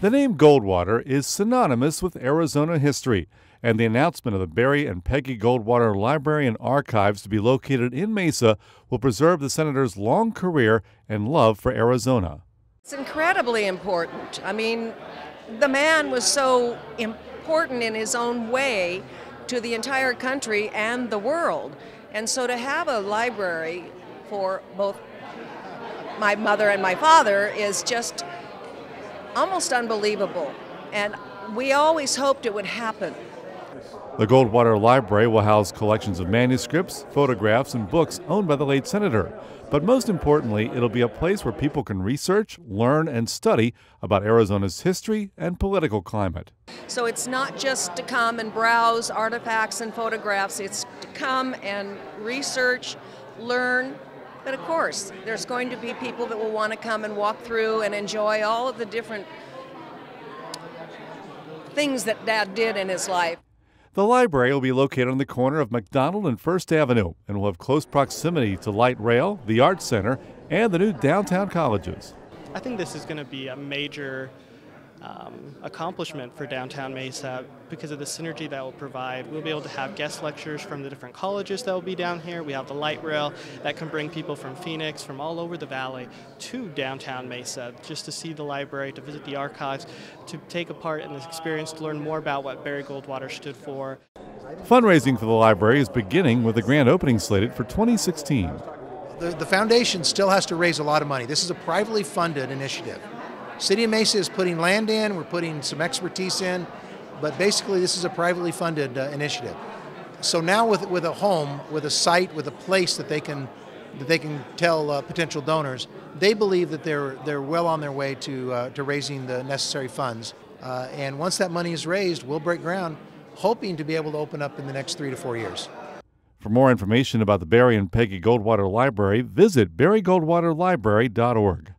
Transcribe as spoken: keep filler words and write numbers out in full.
The name Goldwater is synonymous with Arizona history, and the announcement of the Barry and Peggy Goldwater Library and Archives to be located in Mesa will preserve the senator's long career and love for Arizona. It's incredibly important. I mean, the man was so important in his own way to the entire country and the world. And so to have a library for both my mother and my father is just almost unbelievable. And we always hoped it would happen. The Goldwater Library will house collections of manuscripts, photographs, and books owned by the late senator. But most importantly, it'll be a place where people can research, learn, and study about Arizona's history and political climate. So it's not just to come and browse artifacts and photographs, it's to come and research, learn. But of course, there's going to be people that will want to come and walk through and enjoy all of the different things that Dad did in his life. The library will be located on the corner of McDonald and First Avenue and will have close proximity to Light Rail, the Arts Center, and the new downtown colleges. I think this is going to be a major um, accomplishment for downtown Mesa because of the synergy that will provide. We'll be able to have guest lectures from the different colleges that will be down here. We have the light rail that can bring people from Phoenix, from all over the valley to downtown Mesa just to see the library, to visit the archives, to take a part in this experience, to learn more about what Barry Goldwater stood for. Fundraising for the library is beginning with a grand opening slated for twenty sixteen. The, the foundation still has to raise a lot of money. This is a privately funded initiative. City of Mesa is putting land in, we're putting some expertise in, but basically this is a privately funded uh, initiative. So now with with a home, with a site, with a place that they can that they can tell uh, potential donors, they believe that they're they're well on their way to uh, to raising the necessary funds. Uh, and once that money is raised, we'll break ground, hoping to be able to open up in the next three to four years. For more information about the Barry and Peggy Goldwater Library, visit barry goldwater library dot org.